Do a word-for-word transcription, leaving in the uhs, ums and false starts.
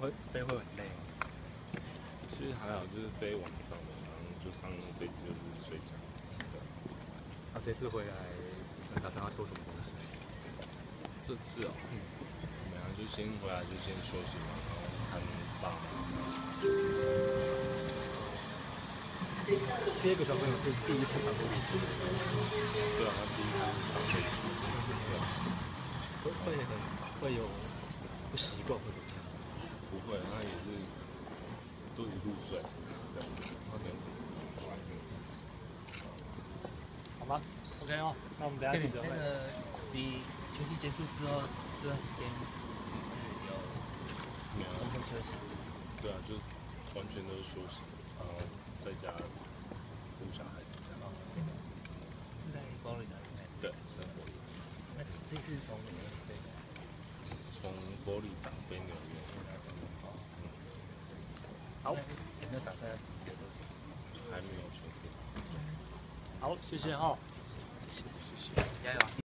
会飞会很累吗？ 其实还好，就是飞晚上的，然后就上飞机就是睡觉。对。 那、啊、这次回来打算要做什么东西？ 这次哦，嗯，没有，就先回来就先休息嘛，然后看爸妈。 第二个小朋友是第一次上飞机， 对啊，他第一次上飞机，对啊， 会会很会有不习惯或怎么样？ 不会，他也是都一路睡，对，他没有什么。 好吧 ，OK 哦，那我们等下记者会。 那个你球季结束之后这段时间是有没有完全休息？ 对啊，就完全都是休息，然后在家顾小孩子这样。 是在佛罗里达应该是。 对，在佛罗里达。 那这次从哪里飞的？ 从佛罗里达飞纽约。嗯。 好， 有没有打算留多久？ 还没有确定。 好，谢谢哈。 谢谢，谢谢。 加油啊！